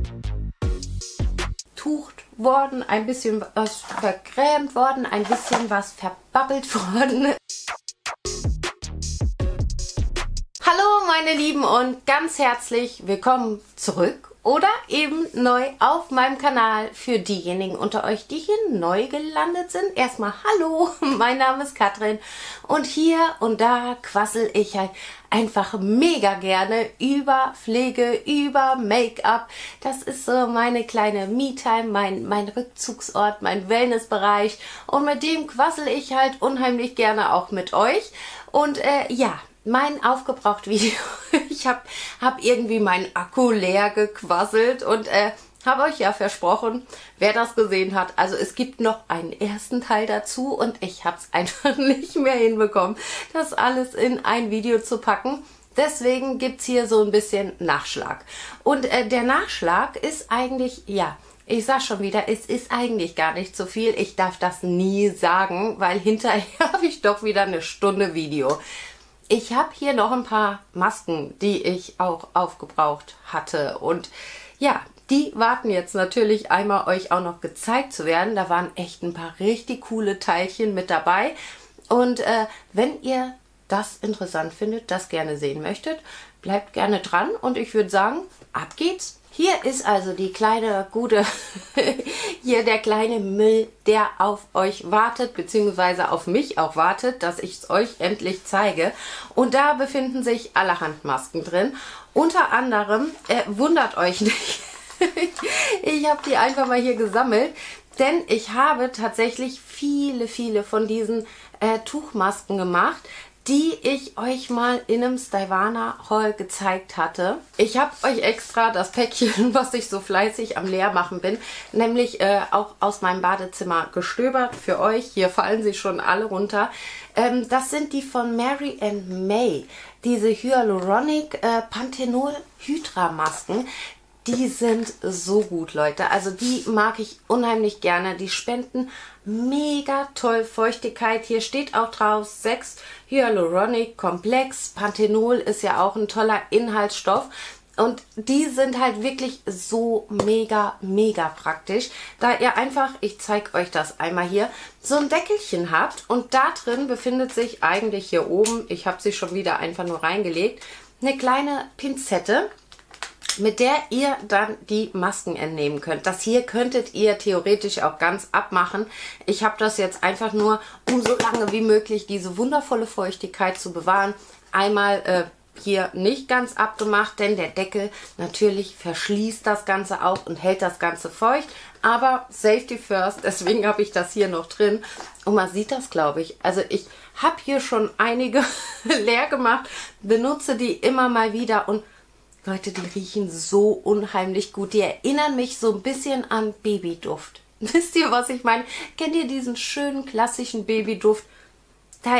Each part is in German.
Tucht worden, ein bisschen was vergrämt worden, ein bisschen was verbabbelt worden. Hallo meine Lieben und ganz herzlich willkommen zurück oder eben neu auf meinem Kanal. Für diejenigen unter euch, die hier neu gelandet sind, erstmal hallo, mein Name ist Katrin und hier und da quassel ich halt einfach mega gerne über Pflege, über Make-up. Das ist so meine kleine Me-Time, mein Rückzugsort, mein Wellnessbereich und mit dem quassel ich halt unheimlich gerne auch mit euch. Und ja, mein aufgebraucht Video. Ich hab irgendwie meinen Akku leer gequasselt und habe euch ja versprochen, wer das gesehen hat. Also es gibt noch einen ersten Teil dazu und ich habe es einfach nicht mehr hinbekommen, das alles in ein Video zu packen. Deswegen gibt es hier so ein bisschen Nachschlag. Und der Nachschlag ist eigentlich, ja, ich sag schon wieder, es ist eigentlich gar nicht so viel. Ich darf das nie sagen, weil hinterher habe ich doch wieder eine Stunde Video. Ich habe hier noch ein paar Masken, die ich auch aufgebraucht hatte und ja, die warten jetzt natürlich einmal euch auch noch gezeigt zu werden. Da waren echt ein paar richtig coole Teilchen mit dabei und wenn ihr das interessant findet, das gerne sehen möchtet, bleibt gerne dran und ich würde sagen, ab geht's. Hier ist also die kleine gute, hier der kleine Müll, der auf euch wartet, beziehungsweise auf mich auch wartet, dass ich es euch endlich zeige. Und da befinden sich allerhand Masken drin. Unter anderem, wundert euch nicht, ich habe die einfach mal hier gesammelt, denn ich habe tatsächlich viele von diesen Tuchmasken gemacht, die ich euch mal in einem Styvana Haul gezeigt hatte. Ich habe euch extra das Päckchen, was ich so fleißig am Leermachen bin, nämlich auch aus meinem Badezimmer gestöbert für euch. Hier fallen sie schon alle runter. Das sind die von Mary & May, diese Hyaluronic Panthenol Hydra Masken. Die sind so gut, Leute. Also die mag ich unheimlich gerne. Die spenden mega toll Feuchtigkeit. Hier steht auch drauf 6 Hyaluronic Komplex. Panthenol ist ja auch ein toller Inhaltsstoff. Und die sind halt wirklich so mega praktisch. Da ihr einfach, ich zeige euch das einmal hier, so ein Deckelchen habt. Und da drin befindet sich eigentlich hier oben, ich habe sie schon wieder einfach nur reingelegt, eine kleine Pinzette, mit der ihr dann die Masken entnehmen könnt. Das hier könntet ihr theoretisch auch ganz abmachen. Ich habe das jetzt einfach nur, um so lange wie möglich diese wundervolle Feuchtigkeit zu bewahren, einmal hier nicht ganz abgemacht, denn der Deckel natürlich verschließt das Ganze auch und hält das Ganze feucht. Aber Safety first, deswegen habe ich das hier noch drin. Und man sieht das, glaube ich. Also ich habe hier schon einige leer gemacht, benutze die immer mal wieder und Leute, die riechen so unheimlich gut. Die erinnern mich so ein bisschen an Babyduft. Wisst ihr, was ich meine? Kennt ihr diesen schönen klassischen Babyduft? Da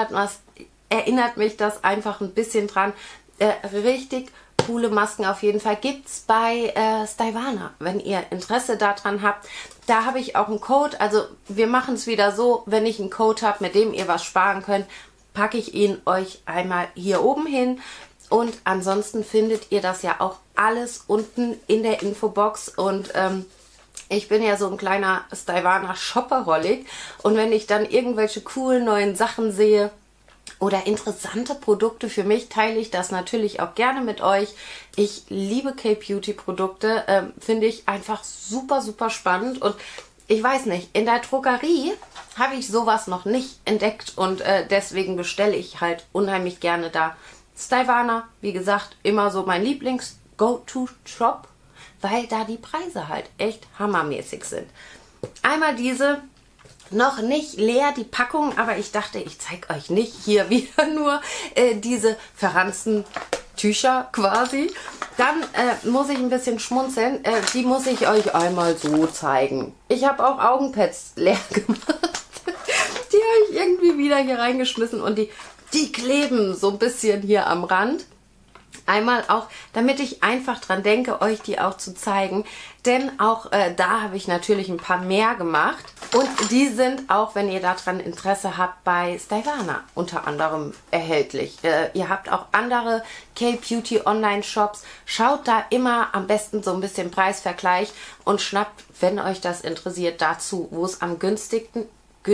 erinnert mich das einfach ein bisschen dran. Richtig coole Masken auf jeden Fall. Gibt es bei Styvana, wenn ihr Interesse daran habt. Da habe ich auch einen Code. Also wir machen es wieder so, wenn ich einen Code habe, mit dem ihr was sparen könnt, packe ich ihn euch einmal hier oben hin. Und ansonsten findet ihr das ja auch alles unten in der Infobox. Und ich bin ja so ein kleiner Styvana Shopaholic. Und wenn ich dann irgendwelche coolen neuen Sachen sehe oder interessante Produkte für mich, teile ich das natürlich auch gerne mit euch. Ich liebe K-Beauty Produkte, finde ich einfach super spannend. Und ich weiß nicht, in der Drogerie habe ich sowas noch nicht entdeckt. Und deswegen bestelle ich halt unheimlich gerne da. Styvana, wie gesagt, immer so mein Lieblings-Go-To-Shop, weil da die Preise halt echt hammermäßig sind. Einmal diese, noch nicht leer, die Packung, aber ich dachte, ich zeige euch nicht hier wieder nur diese verranzten Tücher quasi. Dann muss ich ein bisschen schmunzeln, die muss ich euch einmal so zeigen. Ich habe auch Augenpads leer gemacht. Die habe ich irgendwie wieder hier reingeschmissen und die kleben so ein bisschen hier am Rand. Einmal auch, damit ich einfach dran denke, euch die auch zu zeigen. Denn auch da habe ich natürlich ein paar mehr gemacht. Und die sind auch, wenn ihr daran Interesse habt, bei Stylevana unter anderem erhältlich. Ihr habt auch andere K-Beauty Online-Shops. Schaut da immer am besten so ein bisschen Preisvergleich und schnappt, wenn euch das interessiert, dazu, wo es am günstigsten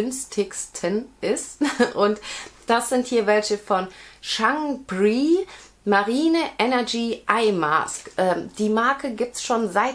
ist. Und das sind hier welche von Shangri Marine Energy Eye Mask. Die Marke gibt es schon seit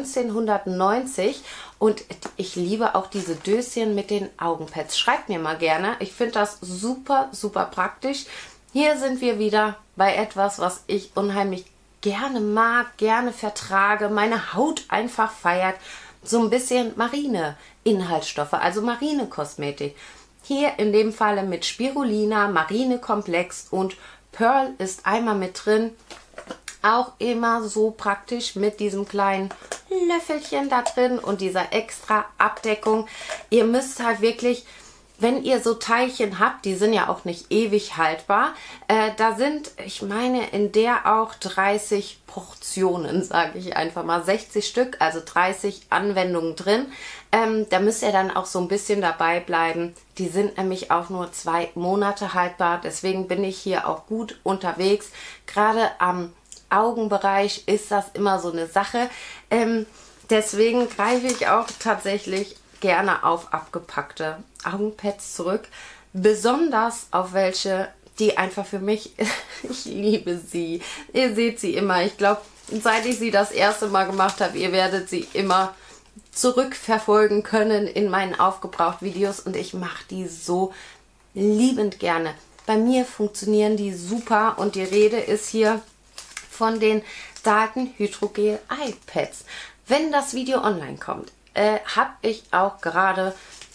1990 und ich liebe auch diese Döschen mit den Augenpads. Schreibt mir mal gerne. Ich finde das super, super praktisch. Hier sind wir wieder bei etwas, was ich unheimlich gerne mag, gerne vertrage, meine Haut einfach feiert. So ein bisschen Marine-Inhaltsstoffe, also Marine-Kosmetik. Hier in dem Falle mit Spirulina, Marine-Komplex und Pearl ist einmal mit drin. Auch immer so praktisch mit diesem kleinen Löffelchen da drin und dieser extra Abdeckung. Ihr müsst halt wirklich, wenn ihr so Teilchen habt, die sind ja auch nicht ewig haltbar, da sind, ich meine, in der auch 30 Portionen, sage ich einfach mal, 60 Stück, also 30 Anwendungen drin. Da müsst ihr dann auch so ein bisschen dabei bleiben. Die sind nämlich auch nur 2 Monate haltbar, deswegen bin ich hier auch gut unterwegs. Gerade am Augenbereich ist das immer so eine Sache. Deswegen greife ich auch tatsächlich gerne auf abgepackte Augenpads zurück. Besonders auf welche, die einfach für mich, ich liebe sie. Ihr seht sie immer. Ich glaube, seit ich sie das erste Mal gemacht habe, ihr werdet sie immer zurückverfolgen können in meinen Aufgebraucht-Videos und ich mache die so liebend gerne. Bei mir funktionieren die super und die Rede ist hier von den Dalton Hydrogel Eye Pads. Wenn das Video online kommt, habe ich auch gerade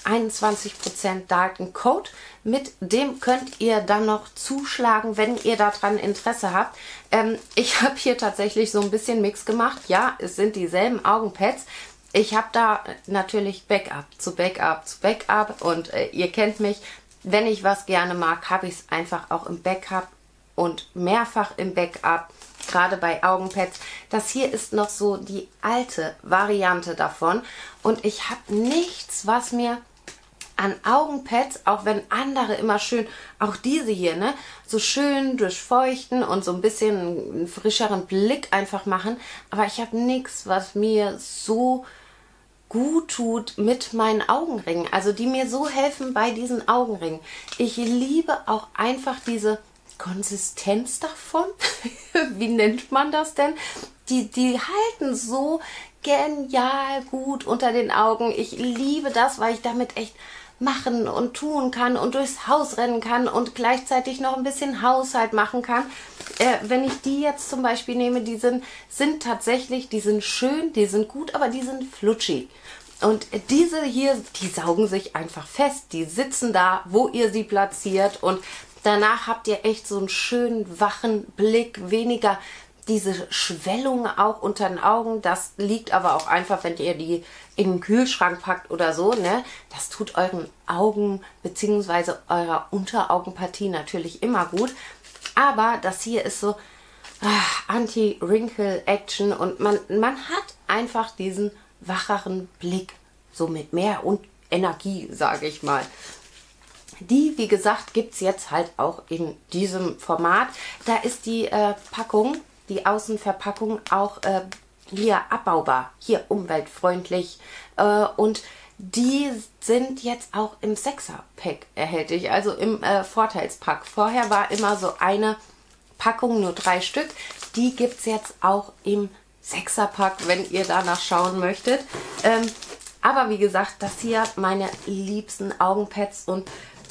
21% Dalton Code. Mit dem könnt ihr dann noch zuschlagen, wenn ihr daran Interesse habt. Ich habe hier tatsächlich so ein bisschen Mix gemacht. Ja, es sind dieselben Augenpads. Ich habe da natürlich Backup zu Backup zu Backup und ihr kennt mich. Wenn ich was gerne mag, habe ich es einfach auch im Backup und mehrfach im Backup. Gerade bei Augenpads. Das hier ist noch so die alte Variante davon. Und ich habe nichts, was mir an Augenpads, auch wenn andere immer schön, auch diese hier, ne, so schön durchfeuchten und so ein bisschen einen frischeren Blick einfach machen. Aber ich habe nichts, was mir so gut tut mit meinen Augenringen. Also die mir so helfen bei diesen Augenringen. Ich liebe auch einfach diese Konsistenz davon. Wie nennt man das denn? Die halten so genial gut unter den Augen. Ich liebe das, weil ich damit echt machen und tun kann und durchs Haus rennen kann und gleichzeitig noch ein bisschen Haushalt machen kann. Wenn ich die jetzt zum Beispiel nehme, die sind tatsächlich, die sind schön, die sind gut, aber die sind flutschig. Und diese hier, die saugen sich einfach fest. Die sitzen da, wo ihr sie platziert und danach habt ihr echt so einen schönen, wachen Blick, weniger diese Schwellung auch unter den Augen. Das liegt aber auch einfach, wenn ihr die in den Kühlschrank packt oder so, ne? Das tut euren Augen bzw. eurer Unteraugenpartie natürlich immer gut. Aber das hier ist so Anti-Wrinkle-Action und man hat einfach diesen wacheren Blick, so mit mehr und Energie, sage ich mal. Die, wie gesagt, gibt es jetzt halt auch in diesem Format. Da ist die Packung, die Außenverpackung auch hier abbaubar, hier umweltfreundlich und die sind jetzt auch im 6er-Pack erhältlich, also im Vorteilspack. Vorher war immer so eine Packung, nur 3 Stück. Die gibt es jetzt auch im 6er-Pack, wenn ihr danach schauen möchtet. Aber wie gesagt, das hier meine liebsten Augenpads und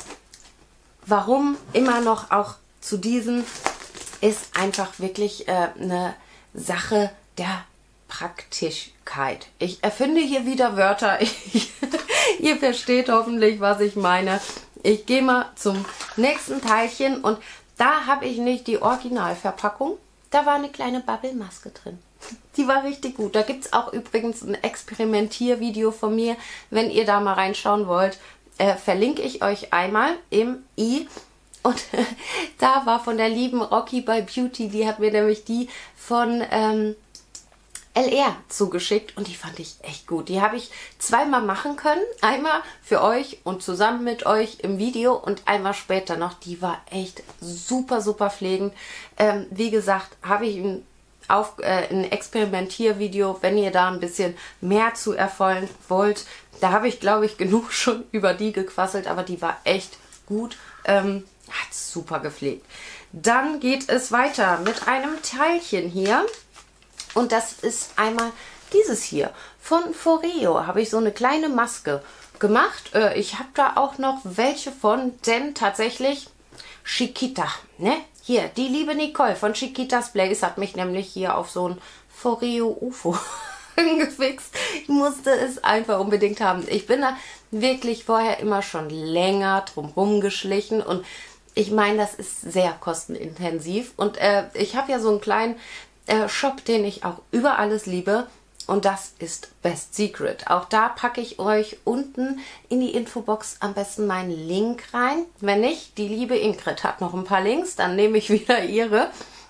warum immer noch auch zu diesen ist einfach wirklich eine Sache der Praktigkeit. Ich erfinde hier wieder Wörter. Ihr versteht hoffentlich, was ich meine. Ich gehe mal zum nächsten Teilchen und da habe ich nicht die Originalverpackung. Da war eine kleine Bubble-Maske drin. Die war richtig gut. Da gibt es auch übrigens ein Experimentiervideo von mir. Wenn ihr da mal reinschauen wollt, verlinke ich euch einmal im i. Und da war von der lieben Rocky by Beauty, die hat mir nämlich die von LR zugeschickt und die fand ich echt gut. Die habe ich zweimal machen können. Einmal für euch und zusammen mit euch im Video und einmal später noch. Die war echt super, super pflegend. Wie gesagt, habe ich ein Experimentiervideo, wenn ihr da ein bisschen mehr zu erfahren wollt. Da habe ich, glaube ich, genug schon über die gequasselt, aber die war echt gut. Hat super gepflegt. Dann geht es weiter mit einem Teilchen hier. Und das ist einmal dieses hier. Von Foreo habe ich so eine kleine Maske gemacht. Ich habe da auch noch welche von, denn tatsächlich Chiquita, ne? Hier, die liebe Nicole von Chiquitas Blaze hat mich nämlich hier auf so ein Foreo UFO gefixt. Ich musste es einfach unbedingt haben. Ich bin da wirklich vorher immer schon länger drum rumgeschlichen und ich meine, das ist sehr kostenintensiv. Und ich habe ja so einen kleinen Shop, den ich auch über alles liebe. Und das ist Best Secret. Auch da packe ich euch unten in die Infobox am besten meinen Link rein. Wenn nicht, die liebe Ingrid hat noch ein paar Links, dann nehme ich wieder ihre.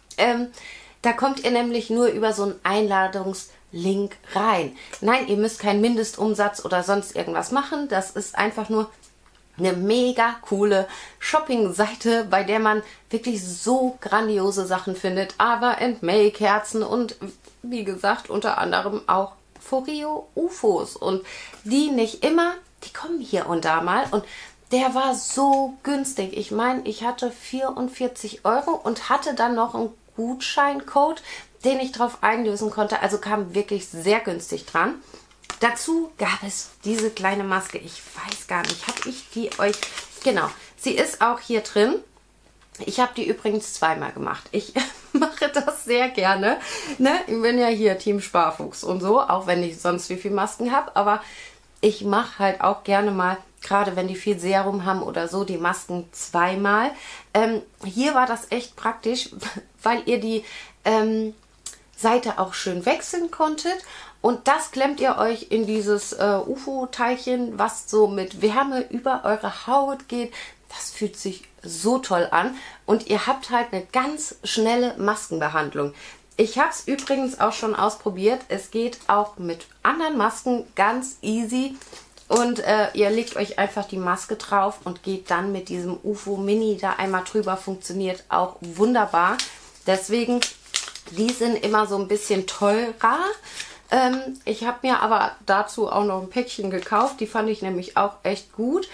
Da kommt ihr nämlich nur über so einen Einladungslink rein. Nein, ihr müsst keinen Mindestumsatz oder sonst irgendwas machen. Das ist einfach nur eine mega coole Shopping-Seite, bei der man wirklich so grandiose Sachen findet. Aber May Kerzen und wie gesagt unter anderem auch Foreo UFOs. Und die nicht immer, die kommen hier und da mal. Und der war so günstig. Ich meine, ich hatte 44 € und hatte dann noch einen Gutscheincode, den ich drauf einlösen konnte. Also kam wirklich sehr günstig dran. Dazu gab es diese kleine Maske. Ich weiß gar nicht, habe ich die euch... Genau, sie ist auch hier drin. Ich habe die übrigens zweimal gemacht. Ich mache das sehr gerne. Ne? Ich bin ja hier Team Sparfuchs und so, auch wenn ich sonst wie viel Masken habe. Aber ich mache halt auch gerne mal, gerade wenn die viel Serum haben oder so, die Masken zweimal. Hier war das echt praktisch, weil ihr die Seite auch schön wechseln konntet. Und das klemmt ihr euch in dieses UFO-Teilchen, was so mit Wärme über eure Haut geht. Das fühlt sich so toll an. Und ihr habt halt eine ganz schnelle Maskenbehandlung. Ich habe es übrigens auch schon ausprobiert. Es geht auch mit anderen Masken ganz easy. Und ihr legt euch einfach die Maske drauf und geht dann mit diesem UFO Mini da einmal drüber. Funktioniert auch wunderbar. Deswegen, die sind immer so ein bisschen teurer. Ich habe mir aber dazu auch noch ein Päckchen gekauft. Die fand ich nämlich auch echt gut.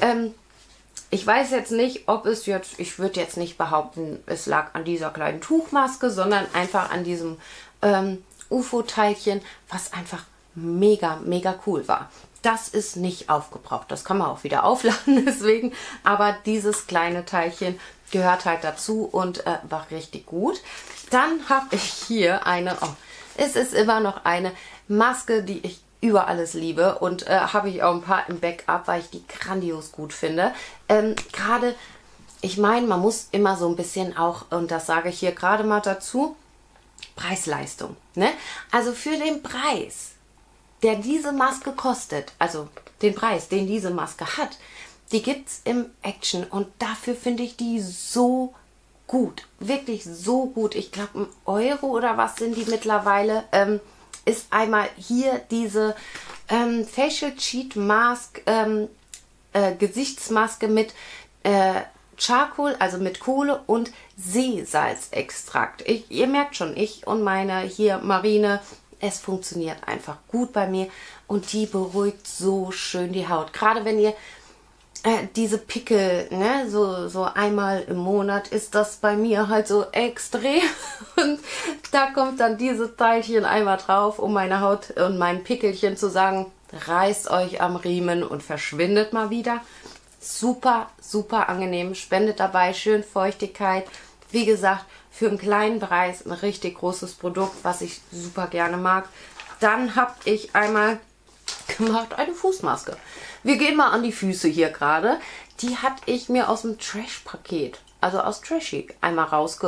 Ich weiß jetzt nicht, ob es jetzt, ich würde jetzt nicht behaupten, es lag an dieser kleinen Tuchmaske, sondern einfach an diesem UFO-Teilchen, was einfach mega, mega cool war. Das ist nicht aufgebraucht. Das kann man auch wieder aufladen, deswegen. Aber dieses kleine Teilchen gehört halt dazu und war richtig gut. Dann habe ich hier eine... Oh, es ist immer noch eine Maske, die ich über alles liebe und habe ich auch ein paar im Backup, weil ich die grandios gut finde. Gerade, ich meine, man muss immer so ein bisschen auch, und das sage ich hier gerade mal dazu, Preis-Leistung. Ne? Also für den Preis, der diese Maske kostet, also den Preis, den diese Maske hat, die gibt es im Action und dafür finde ich die so gut, wirklich so gut. Ich glaube, €1 oder was sind die mittlerweile. Ist einmal hier diese Facial Cheat Mask, Gesichtsmaske mit Charcoal, also mit Kohle und Seesalzextrakt. Ihr merkt schon, ich und meine hier Marine, es funktioniert einfach gut bei mir und die beruhigt so schön die Haut. Gerade wenn ihr diese Pickel, ne, so einmal im Monat ist das bei mir halt so extrem. Und da kommt dann diese Teilchen einmal drauf, um meine Haut und mein Pickelchen zu sagen, reißt euch am Riemen und verschwindet mal wieder. Super, super angenehm, spendet dabei schön Feuchtigkeit. Wie gesagt, für einen kleinen Preis ein richtig großes Produkt, was ich super gerne mag. Dann habe ich einmal gemacht eine Fußmaske. Wir gehen mal an die Füße hier gerade. Die hatte ich mir aus dem Trash-Paket, also aus Trashy, einmal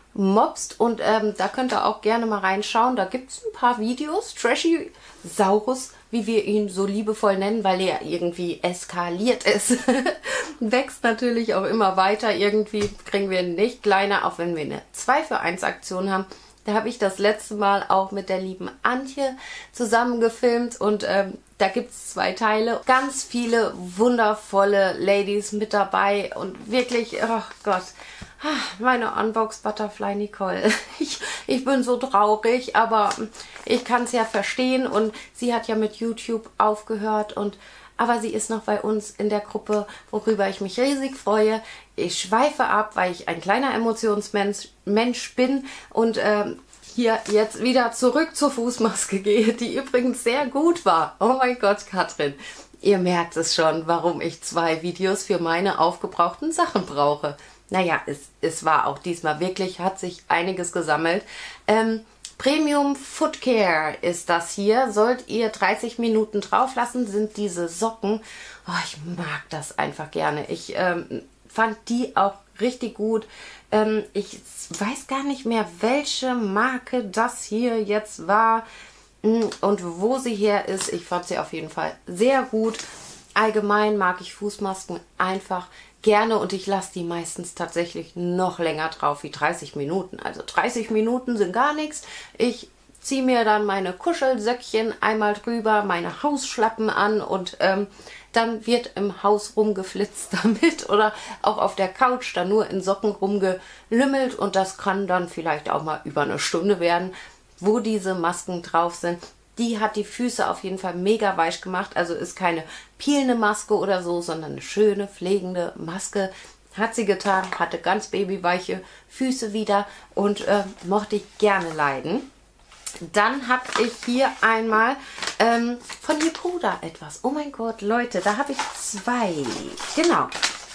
mobst. Und da könnt ihr auch gerne mal reinschauen. Da gibt es ein paar Videos. Trashy Saurus, wie wir ihn so liebevoll nennen, weil er irgendwie eskaliert ist. Wächst natürlich auch immer weiter. Irgendwie kriegen wir ihn nicht kleiner, auch wenn wir eine 2-für-1 Aktion haben. Da habe ich das letzte Mal auch mit der lieben Antje zusammen gefilmt und da gibt es 2 Teile. Ganz viele wundervolle Ladies mit dabei und wirklich, oh Gott, meine Unbox Butterfly Nicole. Ich bin so traurig, aber ich kann es ja verstehen und sie hat ja mit YouTube aufgehört aber sie ist noch bei uns in der Gruppe, worüber ich mich riesig freue. Ich schweife ab, weil ich ein kleiner Emotionsmensch bin und hier jetzt wieder zurück zur Fußmaske gehe, die übrigens sehr gut war. Oh mein Gott, Katrin, ihr merkt es schon, warum ich 2 Videos für meine aufgebrauchten Sachen brauche. Naja, es war auch diesmal wirklich, hat sich einiges gesammelt. Premium Foot Care ist das hier. Sollt ihr 30 Minuten drauf lassen, sind diese Socken. Oh, ich mag das einfach gerne. Ich fand die auch richtig gut. Ich weiß gar nicht mehr, welche Marke das hier jetzt war und wo sie her ist. Ich fand sie auf jeden Fall sehr gut. Allgemein mag ich Fußmasken einfach gerne und ich lasse die meistens tatsächlich noch länger drauf wie 30 Minuten. Also 30 Minuten sind gar nichts. Ich ziehe mir dann meine Kuschelsöckchen einmal drüber, meine Hausschlappen an und dann wird im Haus rumgeflitzt damit oder auch auf der Couch dann nur in Socken rumgelümmelt und das kann dann vielleicht auch mal über eine Stunde werden, wo diese Masken drauf sind. Die hat die Füße auf jeden Fall mega weich gemacht. Also ist keine peelende Maske oder so, sondern eine schöne, pflegende Maske. Hat sie getan, hatte ganz babyweiche Füße wieder und mochte ich gerne leiden. Dann habe ich hier einmal von Yepoda etwas. Oh mein Gott, Leute, da habe ich 2. Genau.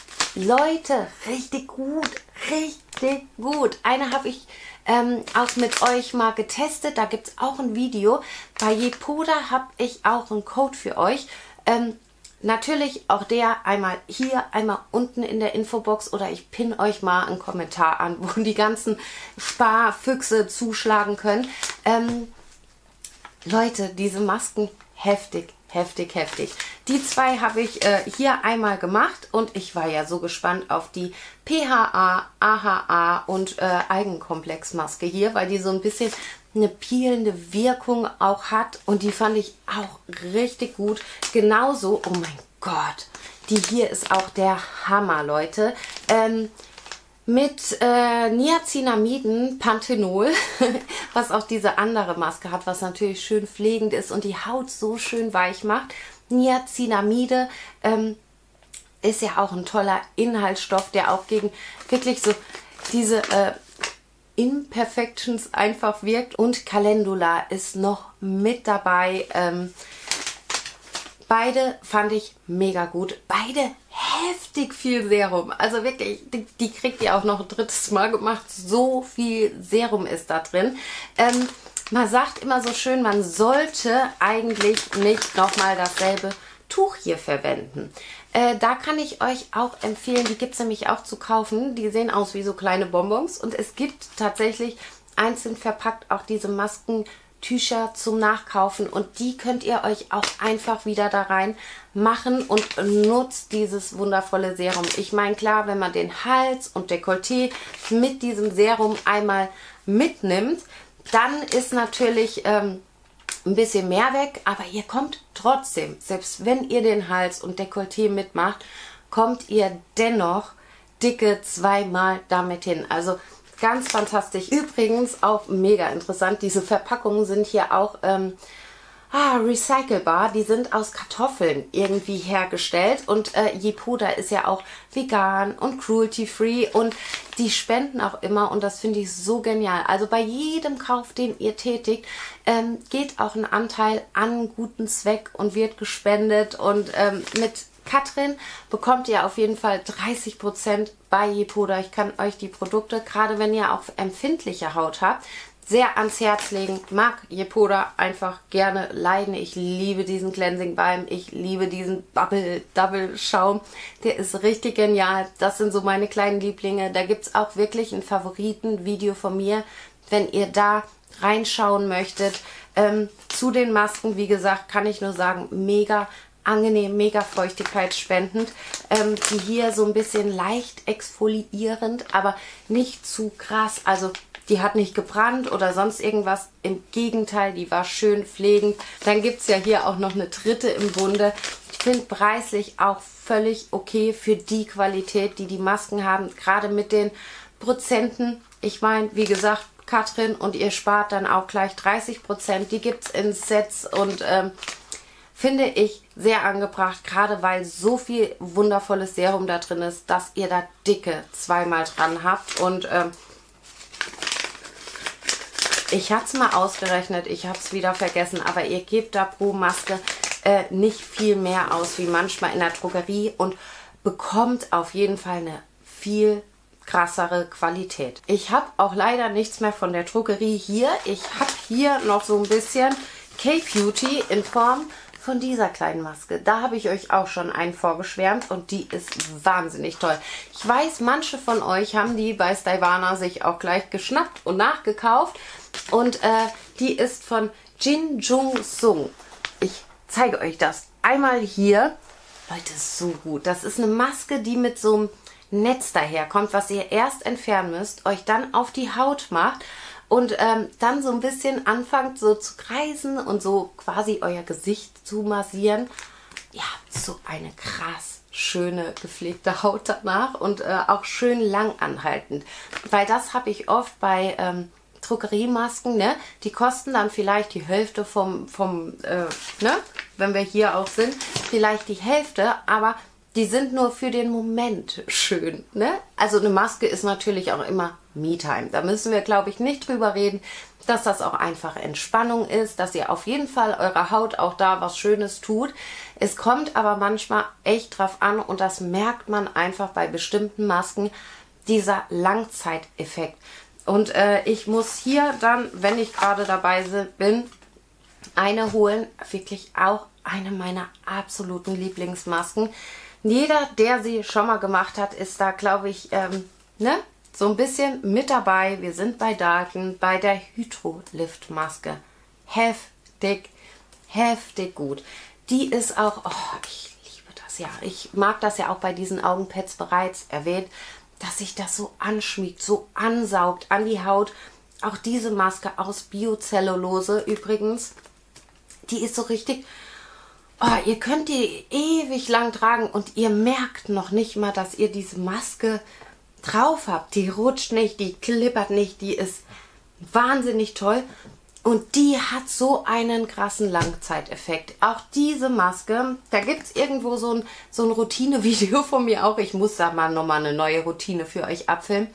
Leute, richtig gut, richtig gut. Eine habe ich auch mit euch mal getestet. Da gibt es auch ein Video. Bei Yepoda habe ich auch einen Code für euch. Natürlich auch der einmal hier, einmal unten in der Infobox oder ich pinne euch mal einen Kommentar an, wo die ganzen Sparfüchse zuschlagen können. Leute, diese Masken, heftig, heftig, heftig. Die 2 habe ich hier einmal gemacht und ich war ja so gespannt auf die PHA, AHA und Algenkomplexmaske hier, weil die so ein bisschen eine peelende Wirkung auch hat und die fand ich auch richtig gut. Genauso, oh mein Gott, die hier ist auch der Hammer, Leute. Mit Niacinamiden, Panthenol, was auch diese andere Maske hat, was natürlich schön pflegend ist und die Haut so schön weich macht. Niacinamide ist ja auch ein toller Inhaltsstoff, der auch gegen wirklich so diese Imperfections einfach wirkt. Und Calendula ist noch mit dabei. Beide fand ich mega gut. Beide heftig viel Serum. Also wirklich, die kriegt ihr auch noch ein 3. Mal gemacht. So viel Serum ist da drin. Man sagt immer so schön, man sollte eigentlich nicht nochmal dasselbe Tuch hier verwenden. Da kann ich euch auch empfehlen, die gibt es nämlich auch zu kaufen. Die sehen aus wie so kleine Bonbons und es gibt tatsächlich einzeln verpackt auch diese Maskentücher zum Nachkaufen und die könnt ihr euch auch einfach wieder da rein machen und nutzt dieses wundervolle Serum. Ich meine, klar, wenn man den Hals und Dekolleté mit diesem Serum einmal mitnimmt, dann ist natürlich ein bisschen mehr weg, aber ihr kommt trotzdem, selbst wenn ihr den Hals und Dekolleté mitmacht, kommt ihr dennoch dicke 2-mal damit hin. Also ganz fantastisch. Übrigens auch mega interessant, diese Verpackungen sind hier auch recycelbar. Die sind aus Kartoffeln irgendwie hergestellt und Yepoda ist ja auch vegan und cruelty-free und die spenden auch immer und das finde ich so genial. Also bei jedem Kauf, den ihr tätigt, geht auch ein Anteil an einen guten Zweck und wird gespendet und mit Katrin bekommt ihr auf jeden Fall 30% bei Yepoda. Ich kann euch die Produkte, gerade wenn ihr auch empfindliche Haut habt, sehr ans Herz legen. Mag Yepoda einfach gerne leiden. Ich liebe diesen Cleansing Balm. Ich liebe diesen Bubble Double Schaum. Der ist richtig genial. Das sind so meine kleinen Lieblinge. Da gibt es auch wirklich ein Favoriten-Video von mir, wenn ihr da reinschauen möchtet. Zu den Masken, wie gesagt, kann ich nur sagen, mega angenehm, mega feuchtigkeitsspendend. Die hier so ein bisschen leicht exfoliierend, aber nicht zu krass. Also die hat nicht gebrannt oder sonst irgendwas. Im Gegenteil, die war schön pflegend. Dann gibt es ja hier auch noch eine dritte im Bunde. Ich finde preislich auch völlig okay für die Qualität, die die Masken haben. Gerade mit den Prozenten. Ich meine, wie gesagt, Katrin, und ihr spart dann auch gleich 30%. Die gibt es in Sets und finde ich sehr angebracht, gerade weil so viel wundervolles Serum da drin ist, dass ihr da dicke zweimal dran habt. Und ich hatte es mal ausgerechnet, ich habe es wieder vergessen, aber ihr gebt da pro Maske nicht viel mehr aus wie manchmal in der Drogerie und bekommt auf jeden Fall eine viel krassere Qualität. Ich habe auch leider nichts mehr von der Drogerie hier. Ich habe hier noch so ein bisschen K-Beauty in Form von dieser kleinen Maske. Da habe ich euch auch schon einen vorgeschwärmt und die ist wahnsinnig toll. Ich weiß, manche von euch haben die bei Styvana sich auch gleich geschnappt und nachgekauft. Und die ist von Jin Jung Sung. Ich zeige euch das einmal hier. Leute, ist so gut. Das ist eine Maske, die mit so einem Netz daherkommt, was ihr erst entfernen müsst, euch dann auf die Haut macht und dann so ein bisschen anfangt so zu kreisen und so quasi euer Gesicht zu massieren. Ihr habt so eine krass schöne gepflegte Haut danach und auch schön lang anhaltend. Weil das habe ich oft bei Drogeriemasken, ne? Die kosten dann vielleicht die Hälfte ne? Wenn wir hier auch sind, vielleicht die Hälfte, aber die sind nur für den Moment schön, ne? Also eine Maske ist natürlich auch immer Me-Time. Da müssen wir, glaube ich, nicht drüber reden, dass das auch einfach Entspannung ist, dass ihr auf jeden Fall eurer Haut auch da was Schönes tut. Es kommt aber manchmal echt drauf an und das merkt man einfach bei bestimmten Masken, dieser Langzeiteffekt. Und ich muss hier dann, wenn ich gerade dabei bin, eine holen. Wirklich auch eine meiner absoluten Lieblingsmasken. Jeder, der sie schon mal gemacht hat, ist da, glaube ich, ne, so ein bisschen mit dabei. Wir sind bei Dalton, bei der Hydro-Lift-Maske. Heftig, heftig gut. Die ist auch, oh, ich liebe das ja. Ich mag das ja auch bei diesen Augenpads bereits erwähnt, dass sich das so anschmiegt, so ansaugt an die Haut. Auch diese Maske aus Biocellulose übrigens, die ist so richtig, oh, ihr könnt die ewig lang tragen und ihr merkt noch nicht mal, dass ihr diese Maske drauf habt. Die rutscht nicht, die klippert nicht, die ist wahnsinnig toll. Und die hat so einen krassen Langzeiteffekt. Auch diese Maske, da gibt es irgendwo so ein Routine-Video von mir auch. Ich muss da mal nochmal eine neue Routine für euch abfilmen,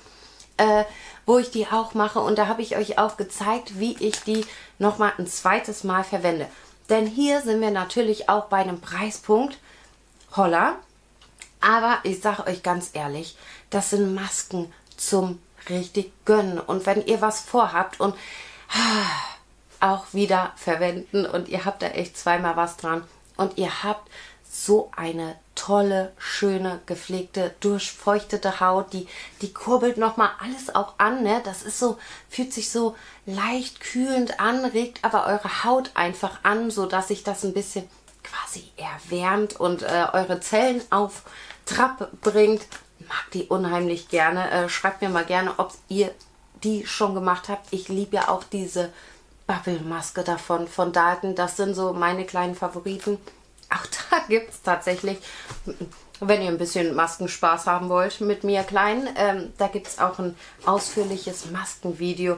wo ich die auch mache. Und da habe ich euch auch gezeigt, wie ich die nochmal ein zweites Mal verwende. Denn hier sind wir natürlich auch bei einem Preispunkt. Holla. Aber ich sage euch ganz ehrlich, das sind Masken zum richtig gönnen. Und wenn ihr was vorhabt und auch wieder verwenden und ihr habt da echt zweimal was dran und ihr habt so eine tolle, schöne, gepflegte, durchfeuchtete Haut, die kurbelt nochmal alles auch an, ne? Das ist so, fühlt sich so leicht kühlend an, regt aber eure Haut einfach an, so dass sich das ein bisschen quasi erwärmt und eure Zellen auf Trab bringt. Mag die unheimlich gerne. Schreibt mir mal gerne, ob ihr die schon gemacht habt. Ich liebe ja auch diese Bubble-Maske davon, von Dalton. Das sind so meine kleinen Favoriten. Auch da gibt es tatsächlich, wenn ihr ein bisschen Maskenspaß haben wollt mit mir Kleinen, da gibt es auch ein ausführliches Maskenvideo,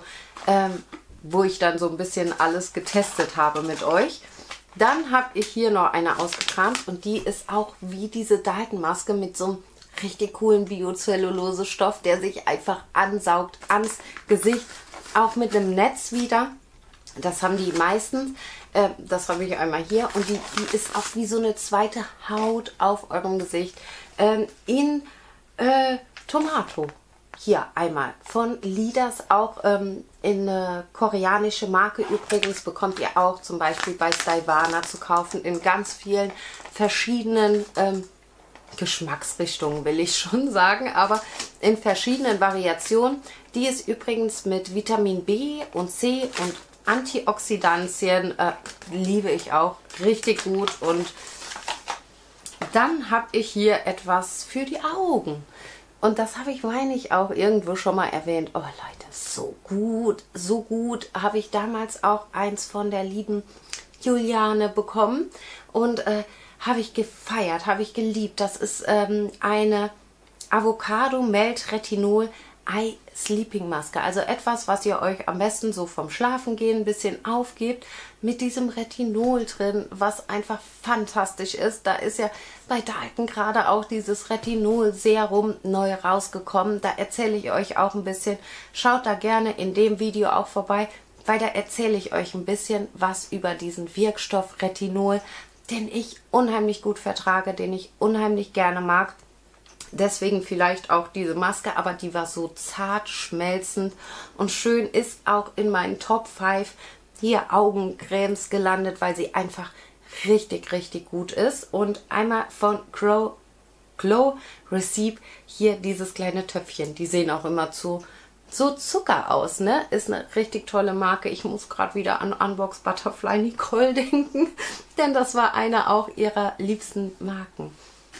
wo ich dann so ein bisschen alles getestet habe mit euch. Dann habe ich hier noch eine ausgekramt und die ist auch wie diese Dalton-Maske mit so einem richtig coolen Biocellulose-Stoff, der sich einfach ansaugt ans Gesicht, auch mit einem Netz wieder. Das haben die meisten. Das habe ich einmal hier. Und die ist auch wie so eine zweite Haut auf eurem Gesicht. Tomato. Hier einmal von Leaders auch in eine koreanische Marke. Übrigens bekommt ihr auch zum Beispiel bei Styvana zu kaufen in ganz vielen verschiedenen Geschmacksrichtungen, will ich schon sagen, aber in verschiedenen Variationen. Die ist übrigens mit Vitamin B und C und Antioxidantien, liebe ich auch, richtig gut. Und dann habe ich hier etwas für die Augen. Und das habe ich, meine ich, auch irgendwo schon mal erwähnt. Oh Leute, so gut habe ich damals auch eins von der lieben Juliane bekommen. Und habe ich gefeiert, habe ich geliebt. Das ist eine Avocado Melt Retinol Eye Sleeping Maske. Also etwas, was ihr euch am besten so vom Schlafengehen ein bisschen aufgebt. Mit diesem Retinol drin, was einfach fantastisch ist. Da ist ja bei Dalton gerade auch dieses Retinol Serum neu rausgekommen. Da erzähle ich euch auch ein bisschen. Schaut da gerne in dem Video auch vorbei, weil da erzähle ich euch ein bisschen was über diesen Wirkstoff Retinol, den ich unheimlich gut vertrage, den ich unheimlich gerne mag. Deswegen vielleicht auch diese Maske, aber die war so zart, schmelzend und schön, ist auch in meinen Top 5 hier Augencremes gelandet, weil sie einfach richtig, richtig gut ist. Und einmal von Glow Receive hier dieses kleine Töpfchen. Die sehen auch immer so Zucker aus, ne? Ist eine richtig tolle Marke. Ich muss gerade wieder an Unbox Butterfly Nicole denken, denn das war eine auch ihrer liebsten Marken.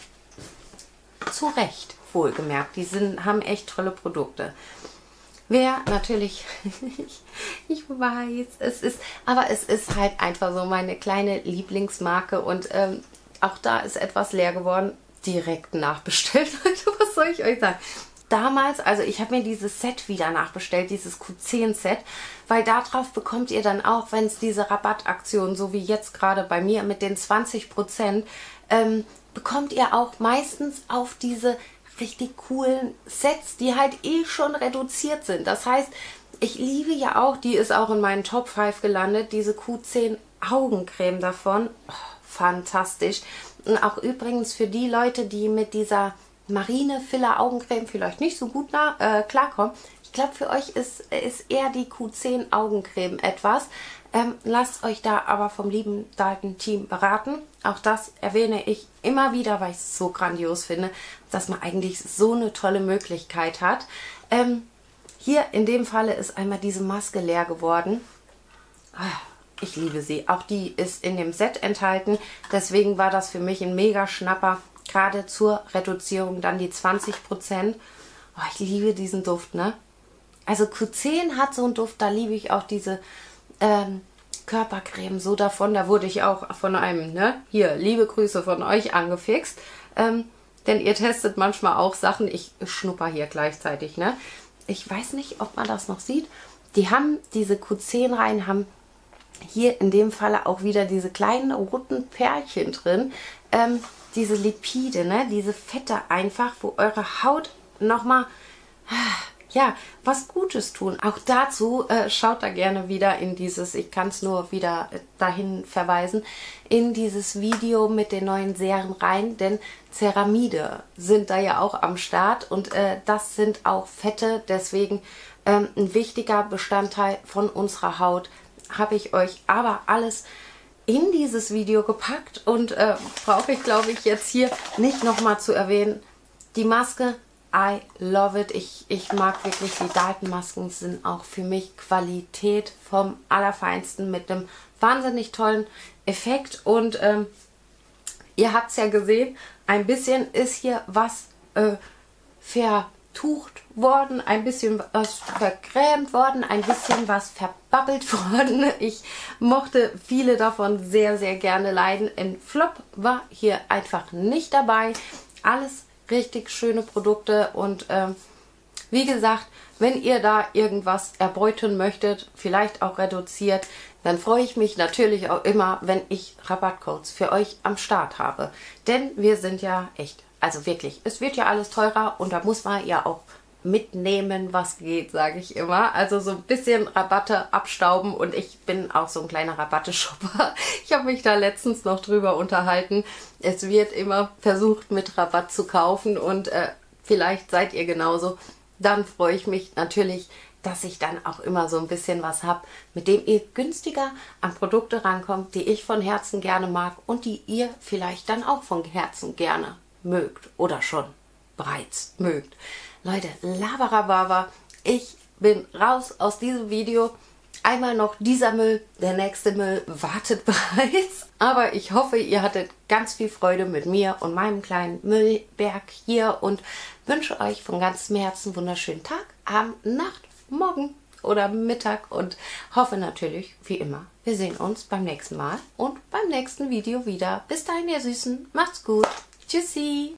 Zu Recht, wohlgemerkt. Die haben echt tolle Produkte. Wer natürlich, ich weiß, aber es ist halt einfach so meine kleine Lieblingsmarke und auch da ist etwas leer geworden. Direkt nachbestellt, Leute, was soll ich euch sagen? Damals, also ich habe mir dieses Set wieder nachbestellt, dieses Q10-Set, weil darauf bekommt ihr dann auch, wenn es diese Rabattaktion, so wie jetzt gerade bei mir mit den 20%, bekommt ihr auch meistens auf diese richtig coolen Sets, die halt eh schon reduziert sind. Das heißt, ich liebe ja auch, die ist auch in meinen Top 5 gelandet, diese Q10 Augencreme davon. Oh, fantastisch. Und auch übrigens für die Leute, die mit dieser Marine Filler Augencreme vielleicht nicht so gut klarkommen. Ich glaube, für euch ist eher die Q10 Augencreme etwas. Lasst euch da aber vom lieben Dalton Team beraten. Auch das erwähne ich immer wieder, weil ich es so grandios finde, dass man eigentlich so eine tolle Möglichkeit hat. Hier in dem Falle ist einmal diese Maske leer geworden. Ich liebe sie. Auch die ist in dem Set enthalten. Deswegen war das für mich ein mega Schnapper. Gerade zur Reduzierung dann die 20%. Oh, ich liebe diesen Duft, ne? Also Q10 hat so einen Duft, da liebe ich auch diese Körpercreme so davon. Da wurde ich auch von einem, ne? Hier, liebe Grüße von euch angefixt. Denn ihr testet manchmal auch Sachen. Ich schnupper hier gleichzeitig, ne? Ich weiß nicht, ob man das noch sieht. Die haben, diese Q10-Reihen haben hier in dem Falle auch wieder diese kleinen roten Pärchen drin. Diese Lipide, ne? Diese Fette einfach, wo eure Haut nochmal, ja, was Gutes tun. Auch dazu schaut da gerne wieder in dieses, ich kann es nur wieder dahin verweisen, in dieses Video mit den neuen Serien rein, denn Ceramide sind da ja auch am Start und das sind auch Fette, deswegen ein wichtiger Bestandteil von unserer Haut. Habe ich euch aber alles in dieses Video gepackt und brauche ich, glaube ich, jetzt hier nicht nochmal zu erwähnen. Die Maske, I love it. Ich mag wirklich, die Dalton-Masken sind auch für mich Qualität vom Allerfeinsten mit einem wahnsinnig tollen Effekt. Und ihr habt es ja gesehen, ein bisschen ist hier was vertucht worden, ein bisschen was vergrämt worden, ein bisschen was verbabbelt worden. Ich mochte viele davon sehr, sehr gerne leiden. Ein Flop war hier einfach nicht dabei. Alles richtig schöne Produkte und wie gesagt, wenn ihr da irgendwas erbeuten möchtet, vielleicht auch reduziert, dann freue ich mich natürlich auch immer, wenn ich Rabattcodes für euch am Start habe. Denn wir sind ja echt, also wirklich, es wird ja alles teurer und da muss man ja auch mitnehmen, was geht, sage ich immer. Also so ein bisschen Rabatte abstauben und ich bin auch so ein kleiner Rabatte-Shopper. Ich habe mich da letztens noch drüber unterhalten. Es wird immer versucht, mit Rabatt zu kaufen und vielleicht seid ihr genauso. Dann freue ich mich natürlich dass ich dann auch immer so ein bisschen was habe, mit dem ihr günstiger an Produkte rankommt, die ich von Herzen gerne mag und die ihr vielleicht dann auch von Herzen gerne mögt oder schon bereits mögt. Leute, Labarababa, ich bin raus aus diesem Video. Einmal noch dieser Müll, der nächste Müll wartet bereits. Aber ich hoffe, ihr hattet ganz viel Freude mit mir und meinem kleinen Müllberg hier und wünsche euch von ganzem Herzen einen wunderschönen Tag, Abend, Nacht, Morgen oder Mittag und hoffe natürlich, wie immer, wir sehen uns beim nächsten Mal und beim nächsten Video wieder. Bis dahin, ihr Süßen, macht's gut. Tschüssi.